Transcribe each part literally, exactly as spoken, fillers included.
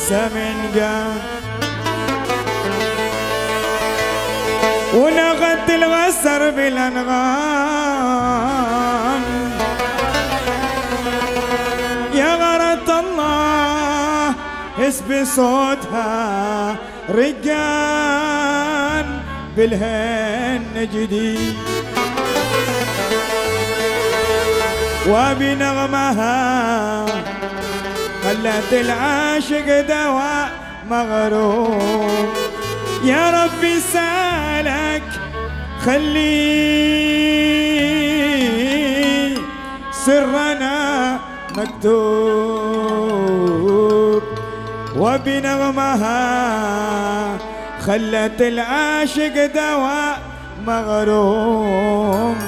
سمن قام ونغت الغسر بالأنغام يا غرة الله اسبي صوتها رجال بالهن جديد وبنغمها خلت العاشق دواء مغروم يا ربي سالك خلي سرنا مكتوب وبنغمها خلت العاشق دواء مغروم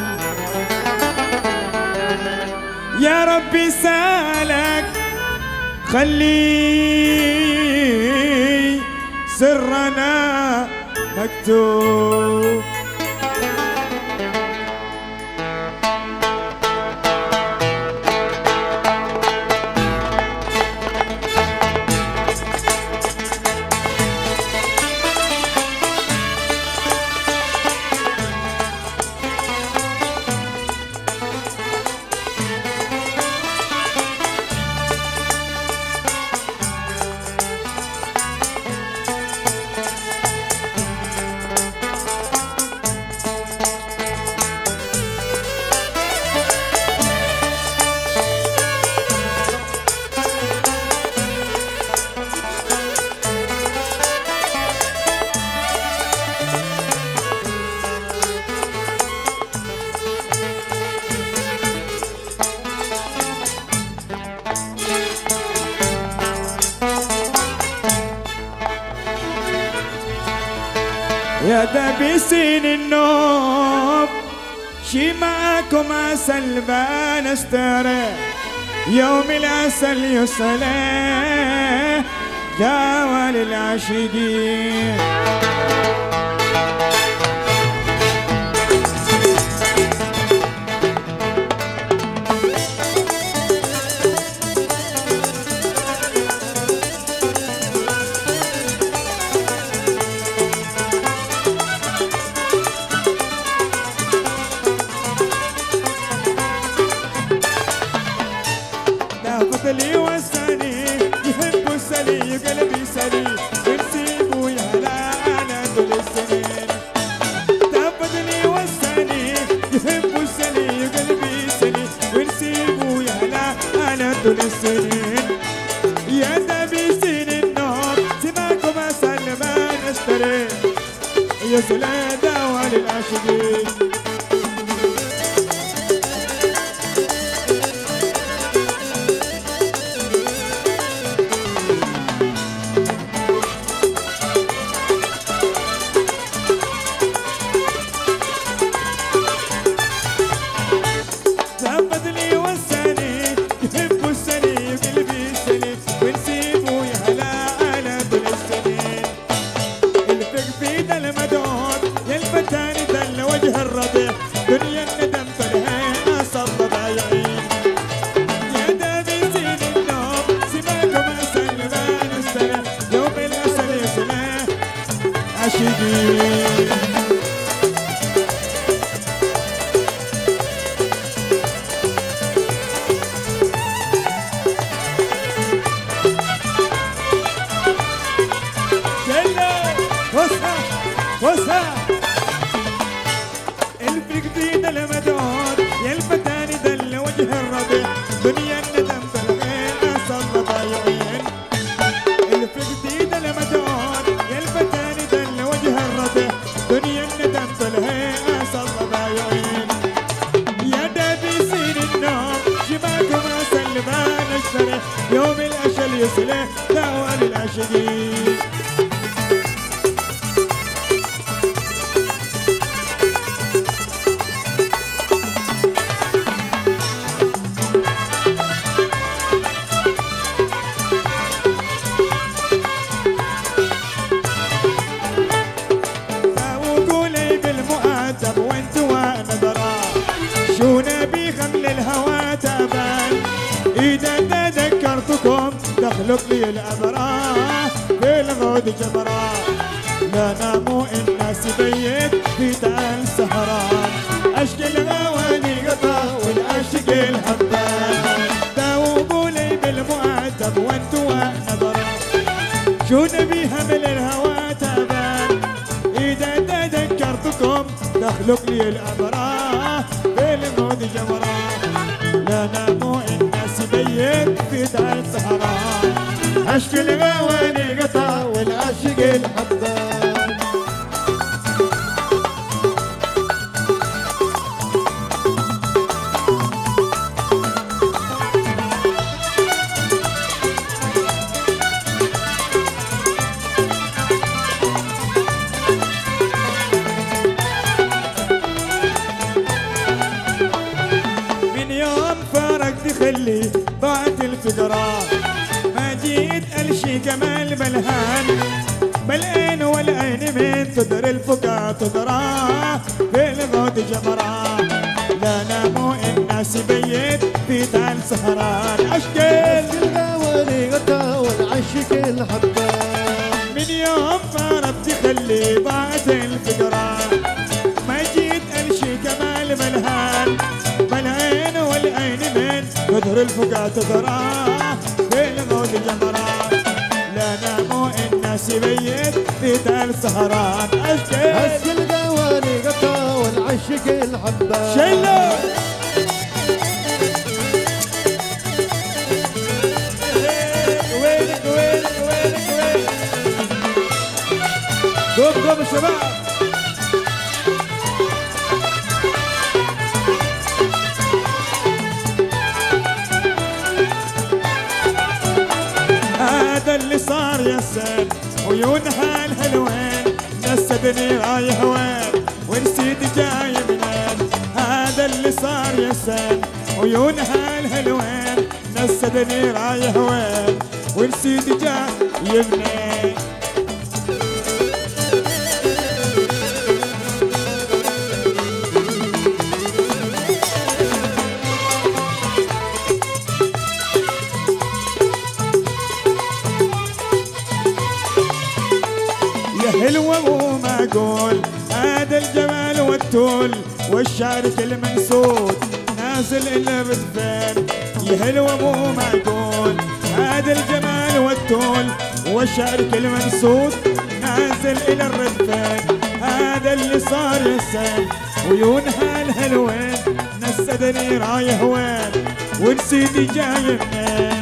يا ربي سالك خلي سرنا مكتوب يا دبيسين النوب شي معاكم عسل بان استريح يوم العسل يصلي داوى للعاشقين لي وساني يحب السلي قلبي سلي ونسيبه يهلا على طول السنين تابد لي وساني يحب السلي قلبي سلي ونسيبه يهلا على طول السنين يا دبيسين النوم سماكم اسال ما نشتري يا سلا دوا للعاشقين دنيا الندم فرحين أصل ضايعين يا دبيسين النوم سماكم أسل ما نسترح يوم الأسل يصلح عاشقين وسع وسع الفقدين المدود يا الفتاني دل وجه الربيع دنيا الندم بالغين أصل ضايعين الفقدين المدود يا الفتاني دل وجه الربيع دنيا الندم بالغين أصل ضايعين يا دبيسين النوم شباكم أسل ما نشتري يوم الأشل يصلح دعوة للعاشقين شو نبي خمل الهوى تبان إذا تذكرتكم دخل تخلق لي الأبرار في الغود جبران. لا ناموا الناس بيت في تال سهران، أشكي الغواني قطع والعشق الحبان. داوبوا لي بالمؤدب وانتوا نظرا، شو نبيها من الهوى تبان. إذا تذكرتكم تخلق لي الأبرار في الغود جبران. لا ناموا الناس بيت في تال سهران، أشكي الغواني قطع والعشق الحبان. خلي ضاعت الفقرة، ما جيت ألشي كمال بلهان. بالعين والعين من تدري الفقا تدرى في الغود جمرة. لا ناموا الناس بيت في تال سهران، أشكال الغواني غطا والعشق الحبان. من يوم فارت خلي ضاعت الفقرة، ما جيت ألشي كمال بلهان. بالعين والعين من تدري الفقا تدرى في الغود جمرة. لا ناموا الناس بيت في تال سهران، أشكال هز الغواني غطا والعشق الحبان. شيلو وينك وينك وينك وينك قوم قوم الشباب. هذا اللي صار يا سيد عيونها الحلوين، نسدني رايح وين ونسيت جاي منين. هذا اللي صار يا سيد عيونها الحلوين، نسدني رايح وين ونسيت جاي منين. حلوة مو معقول هذا الجمال والتول، والشعر كل منسود نازل إلى الردفين. يا حلوة مو معقول هذا الجمال والتول، والشعر كل منسود نازل إلى الردفين. هذا اللي صار يسال عيونها الحلوين، نسدني رايح وين ونسيتي جاي منين.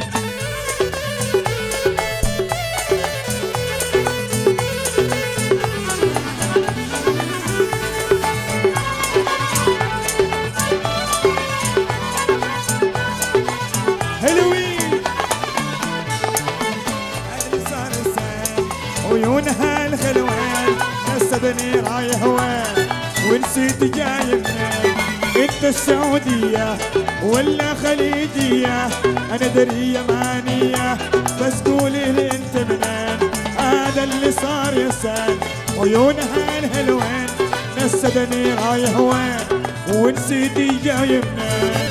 عيونها الحلوين نسدني رايح وين ونسيت جاي منين. انت السعودية ولا خليجية؟ انا درية مانية بس قولي لي انت منين. هذا اللي صار يا سال عيونها الحلوين، نسدني رايح وين ونسيت جاي منين.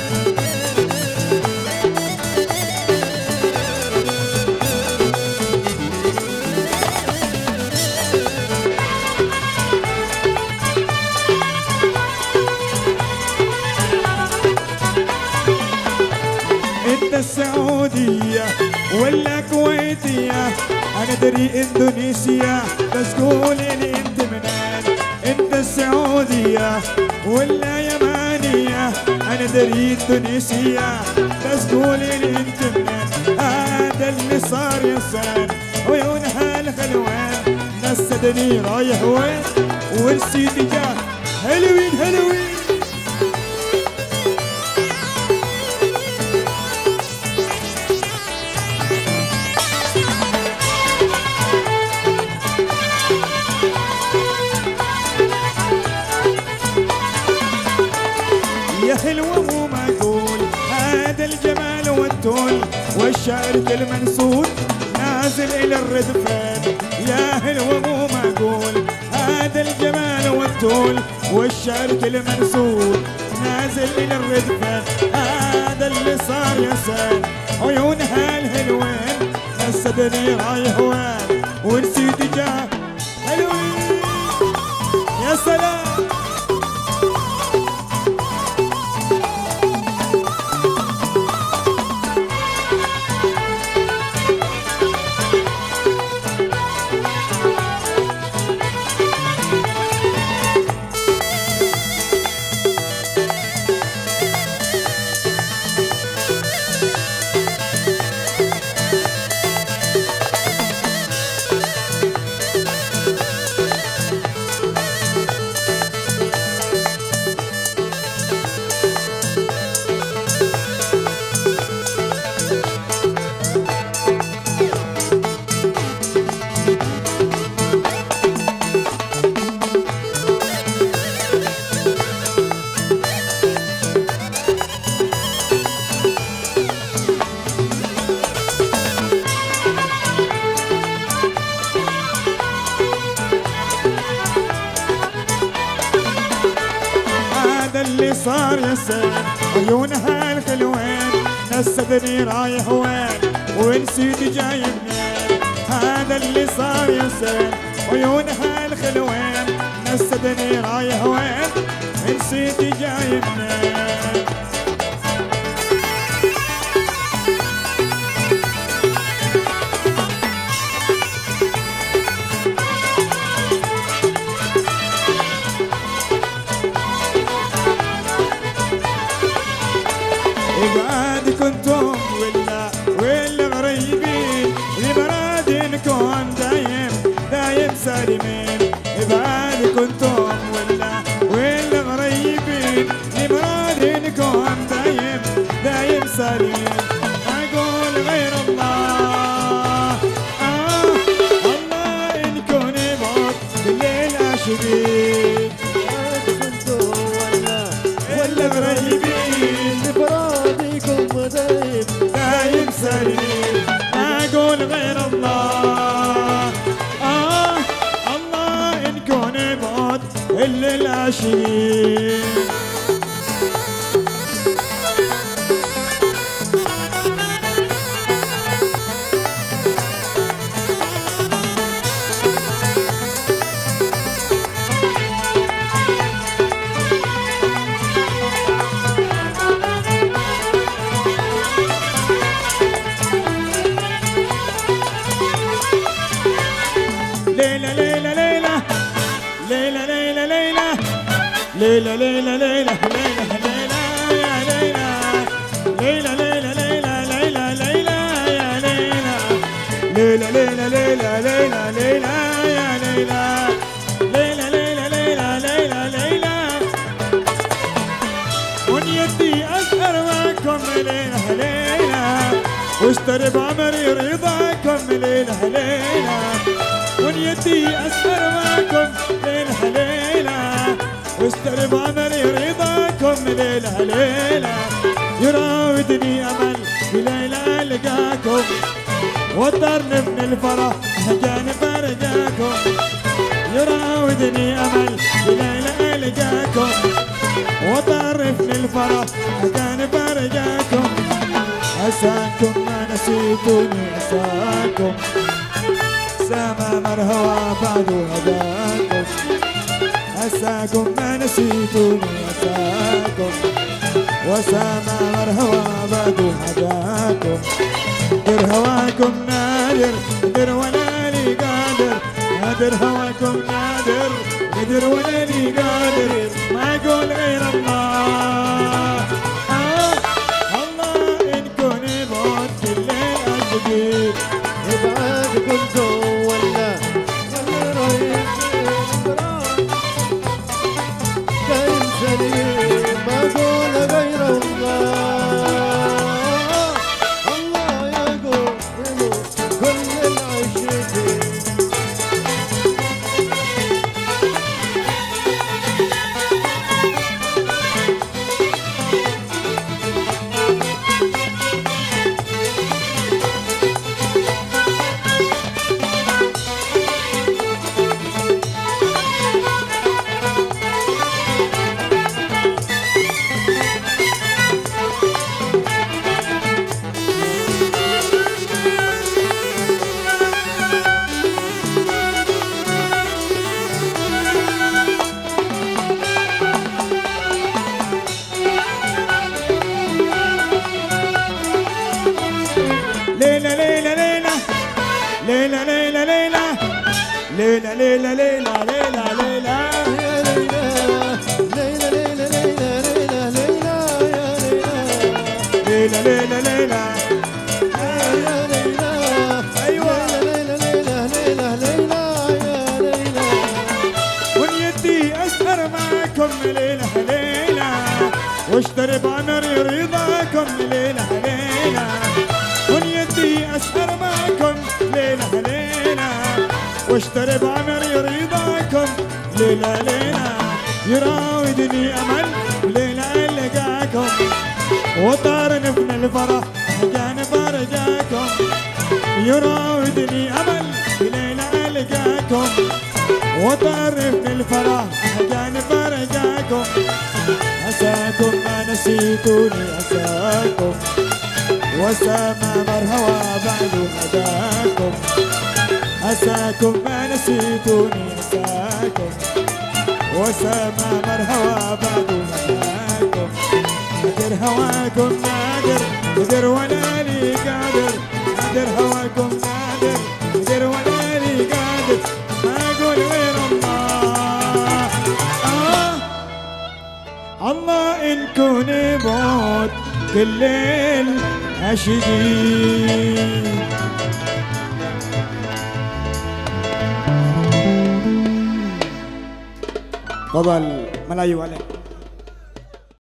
السعودية ولا كويتية؟ أنا دري إندونيسيا بس قولي لي أنت منين. أنت السعودية ولا يمانية؟ أنا دري إندونيسيا بس قولي لي أنت منين. هذا اللي صار يا سان عيونها الحلوين، نسدني رايح وين ونسيت جاه. حلوين حلوين حلوة مو معقول هذا الجمال والتول، والشعر كل منسود نازل إلى الردفين. يا حلوة مو معقول هذا الجمال والتول، والشعر كل منسود نازل إلى الردفين. هذا اللي صار يا سال عيونها الحلوين، نسدني رايح وين ونسيت جاه حلوين يا سلام. اللي صار يسين عيونها الخلوين نسدني رايح وين ونسيت جاي منين. هذا اللي صار يسين عيونها الخلوين نسدني رايح وين ونسيت جاي منين. إبعاد كنتم ولا ولا غريبين لمرادنكم دايم دايم سالمين. إبعاد كنتم ولا ولا غريبين لمرادنكم دايم دايم سالمين. أقول غير الله آه الله إن كون موت بالليل عاشقين. إبعاد كنتم ولا ولا غريبين دايم دايم سليم. أقول غير الله آه الله إن كون موت إلا العاشقين. ليلى ليلى ليلى ليلى ليلى ليلى ليلى ليلى ليلى ليلى يا ليلى ليلى ليلى ليلى ليلى ليلى يا ليلى ليلى ليلى ليلى ليلى ليلى يا ليلى ليلى ليلى ليلى ليلى ليلى. ونيتي أسهر معكم ليلى ليلى واشتري بعمري رضاكم ليلى ليلى. ونيتي أسهر معكم ليلة ليلة واشتري بعمري رضاكم ليلة ليلة. يراودني أمل بليلة ألقاكم وطرني من الفرح جانب أرجاكم. يراودني أمل بليلة ألقاكم وطرني من الفرح جانب أرجاكم. عساكم ما نسيتوني عساكم سما مرهوى بعد هداكم. عساكم ما نسيتوني عساكم وسما مرهوى بعد هداكم. در هواكم نادر قدر ولا لي قادر نادر هواكم نادر قدر ولا لي قادر. ما اقول غير الله آه الله إن كوني موت كل الليل أشقي. إبعاد كنتم ولا ولا رهيبين دايم سليم. أقول غير الله الله يقول كل العاشقين. ليلى ليلى ليلى ليلى ليلى يا ليلى ليلى ليلى ليلى ليلى ليلى يا ليلى ليلى ليلى ليلى يا ليلى أيوة ليلى ليلى ليلى ليلى يا ليلى ونيتي أسهر معكم ليلة ليلة واشتري بعمري رضاكم ليلة ليلة ونيتي أسهر معكم ليلة ليلة واشتري بعمري رضاكم ليلة ليلة يراودني أمل ليلة لقاكم وطار نفن الفرح كان فرجاكم يراودني أمل ليلة لقاكم وطرفني الفرح كان فرجاكم عساكم ما نسيتوني عساكم وسما مرهوى بعد هداكم عساكم ما نسيتوني عساكم وسما مرهوى بعد هداكم قدر هواكم نادر قدر ولا لي قادر قدر هواكم نادر قدر ولا لي قادر ما اقول غير الله آه الله ان كوني موت كل ليل عشقي تفضل ملايو عليك